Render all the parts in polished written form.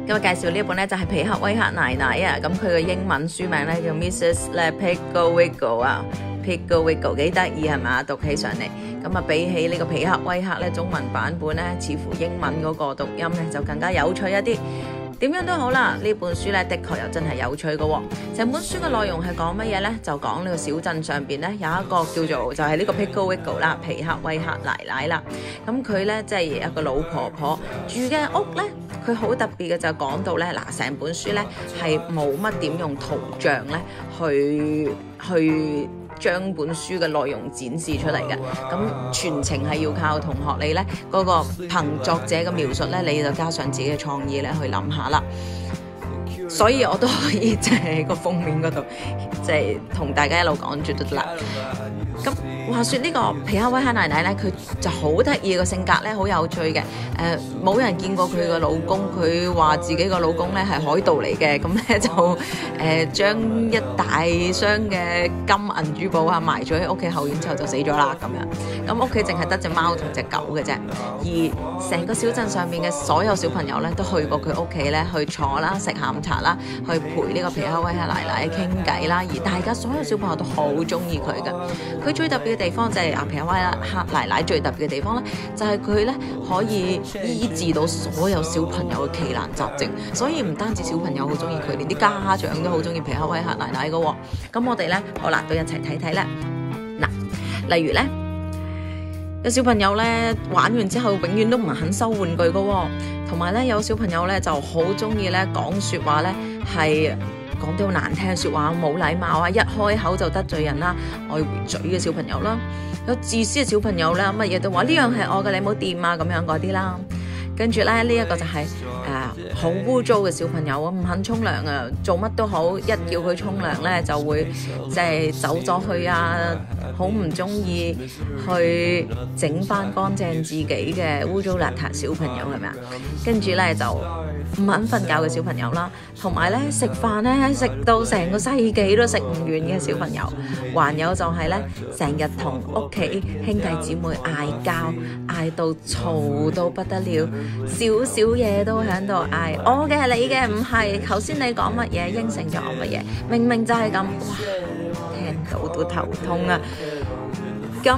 今日介紹呢一本咧就係皮克威克奶奶啊，咁佢嘅英文書名咧叫 Mrs. 咧 Pickle Wiggles 啊 ，Pickle Wiggles 幾得意係嘛？讀起上嚟，咁啊比起呢個皮克威克咧中文版本咧，似乎英文嗰個讀音咧就更加有趣一啲。點樣都好啦，呢本書咧的確又真係有趣嘅喎。成本書嘅內容係講乜嘢呢？就講呢個小鎮上邊咧有一個叫做就係呢個 Pickle Wiggles 啦，皮克威克奶奶啦。咁佢咧即係一個老婆婆住嘅屋咧，佢好特別嘅就講到咧嗱，成本書咧係冇乜點用圖像咧去將本書嘅內容展示出嚟嘅，咁全程係要靠同學你咧嗰個憑作者嘅描述咧，你就加上自己嘅創意咧去諗下啦。所以我都可以即係個封面嗰度，即係同大家一路講住都得啦。咁話說呢個皮克威克奶奶咧，佢就好得意嘅性格咧，好有趣嘅。冇人見過佢個老公，佢話自己個老公咧係海盜嚟嘅，咁咧就將一大箱嘅金銀珠寶啊埋咗喺屋企後院之後就死咗啦咁樣。咁屋企淨係得隻貓同隻狗嘅啫，而成個小鎮上面嘅所有小朋友咧都去過佢屋企咧去坐啦、食下午茶啦，去陪呢個皮克威克奶奶傾偈啦，而大家所有小朋友都好中意佢嘅。佢最特別嘅地方就係皮克威克奶奶最特別嘅地方咧，就係佢咧可以醫治到所有小朋友嘅奇難雜症，所以唔單止小朋友好中意佢，連啲家長都好中意皮克威克奶奶嘅喎。咁我哋咧好啦，都一齊睇睇啦。嗱，例如咧有小朋友咧玩完之後永遠都唔肯收玩具嘅喎，同埋咧有小朋友咧就好中意咧講説話咧係講啲好難聽嘅説話，冇禮貌啊，一開口就得罪人啦，愛回嘴嘅小朋友啦，有自私嘅小朋友咧，乜嘢都話呢樣係我嘅，你唔好掂啊咁樣嗰啲啦。跟住咧呢一個就係好污糟嘅小朋友啊，唔肯沖涼啊，做乜都好，一叫佢沖涼咧就會即係走咗去啊，好唔中意去整翻乾淨自己嘅污糟邋遢小朋友係咪啊？跟住咧就唔肯瞓覺嘅小朋友啦，同埋咧食飯咧食到成個世紀都食唔完嘅小朋友，還有就係咧成日同屋企兄弟姊妹嗌交，嗌到嘈到不得了，少少嘢都喺度嗌，我嘅你嘅唔係，頭先你講乜嘢應承咗我乜嘢，明明就係咁，哇，聽到都頭痛啊！咁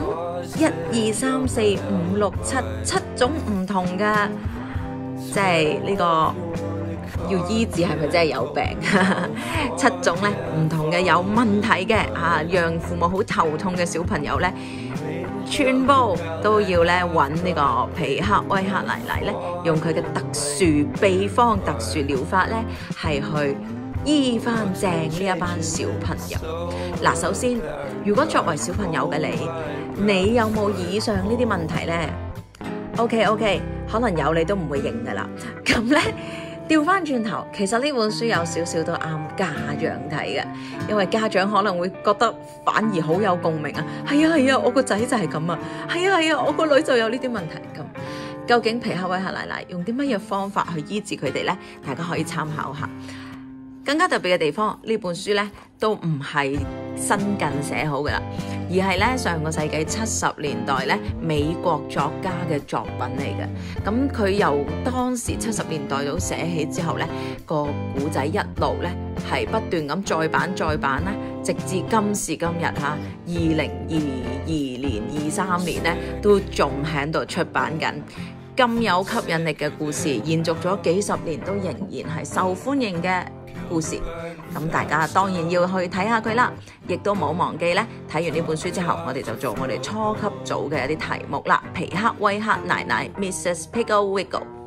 1、2、3、4、5、6、7種唔同嘅。即係呢個要醫治係咪真係有病？7種咧唔同嘅有問題嘅讓父母好頭痛嘅小朋友咧，全部都要咧揾呢個皮克威克奶奶咧，用佢嘅特殊秘方、特殊療法咧，係去醫翻正呢一班小朋友。嗱，首先，如果作為小朋友嘅你有冇以上呢啲問題咧？OK， 可能有你都唔會認噶啦。咁咧調翻轉頭，其實呢本書有少少都啱家長睇嘅，因為家長可能會覺得反而好有共鳴啊。係啊，我個仔就係咁啊。係啊，我個女就有呢啲問題咁。究竟皮克威克奶奶用啲乜嘢方法去醫治佢哋呢？大家可以參考下。更加特別嘅地方，呢本書咧都唔係新近寫好嘅啦，而係咧上個世紀70年代咧美國作家嘅作品嚟嘅。咁佢由當時70年代到寫起之後咧，個古仔一路咧係不斷咁再版啦，直至今時今日嚇2022年、23年咧都仲喺度出版緊。咁有吸引力嘅故事，延續咗幾十年都仍然係受歡迎嘅故事，咁大家當然要去睇下佢啦，亦都冇忘記咧，睇完呢本書之後，我哋就做我哋初級組嘅一啲題目啦。皮克威克奶奶 Mrs. Pickle Wiggles。